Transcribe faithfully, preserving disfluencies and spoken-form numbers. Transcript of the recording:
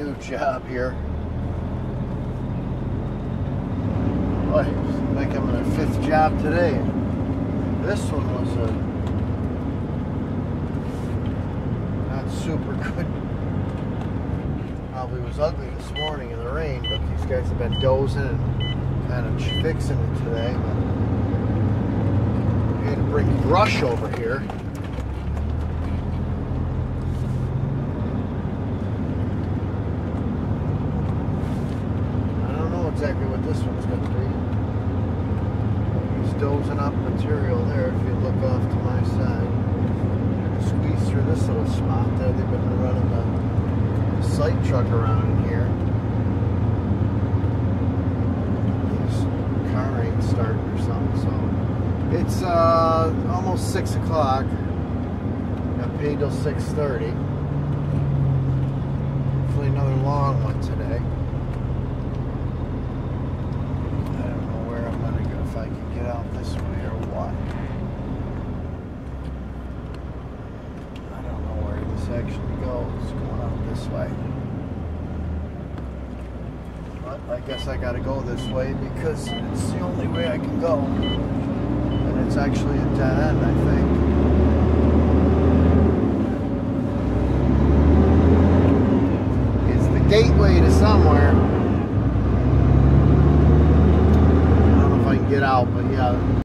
new job here. Oh, it's like I'm in a fifth job today. This one was a not super good. Probably was ugly this morning in the rain, but these guys have been dozing and kind of fixing it today. But I had to bring brush over here. Exactly what this one's going to be. He's dozing up material there. If you look off to my side, you can squeeze through this little spot there. They've been running the, the site truck around in here. This car ain't starting or something. So it's uh, almost six o'clock. Got paid till six thirty. Hopefully another long one today. If I can get out this way or what. I don't know where this actually goes. Going out this way. But I guess I gotta go this way because it's the only way I can go. And it's actually a dead end, I think.